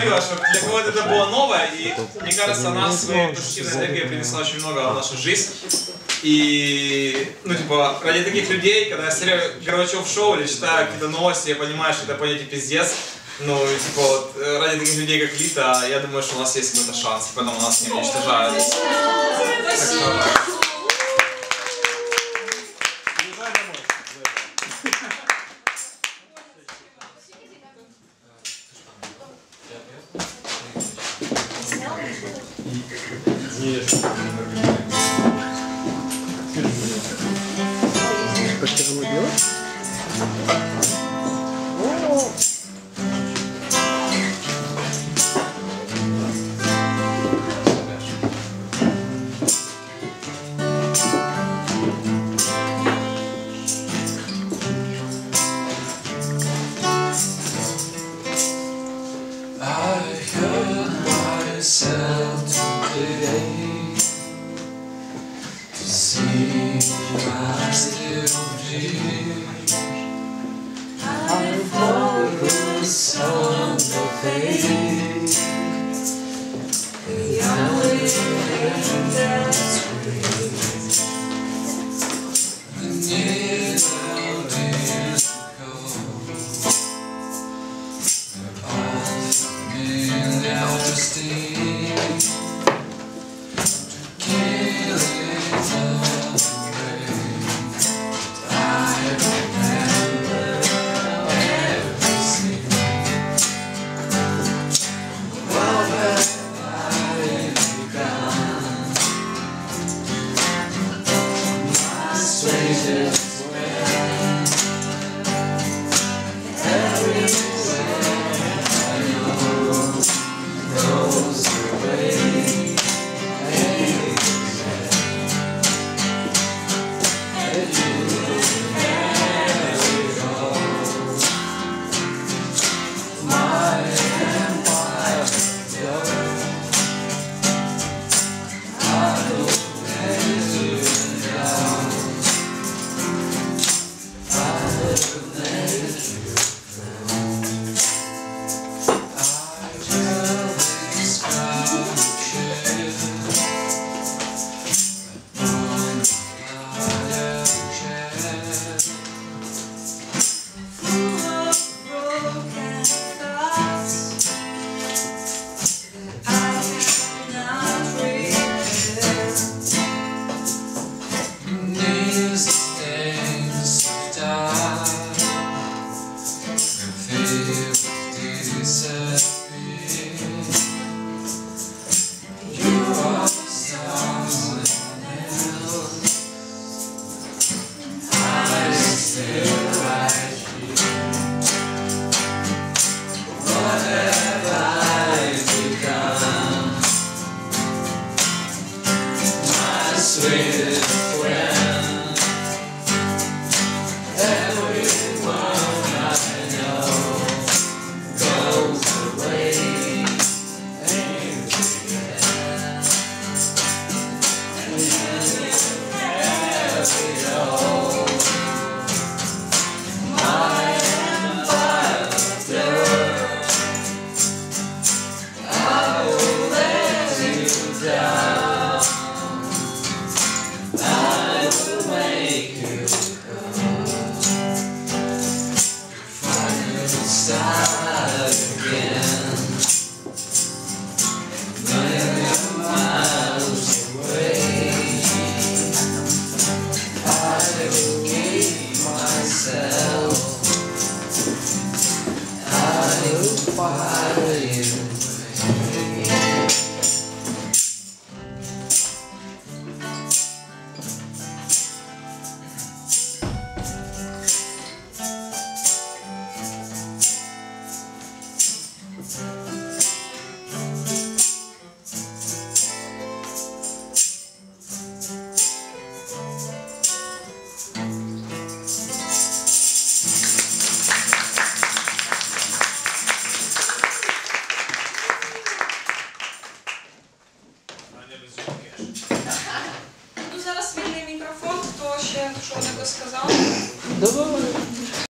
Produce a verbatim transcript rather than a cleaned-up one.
говорила, что для кого-то это было новое, и мне кажется, она своей позитивной энергией принесла очень много в нашу жизнь. И, ну, типа, ради таких людей, когда я смотрю Горбачев шоу или читаю какие-то новости, я понимаю, что это понятие пиздец. Ну, типа, вот, ради таких людей, как Лита, я думаю, что у нас есть какой-то шанс, поэтому нас не уничтожают. Как ты голубел? Fire.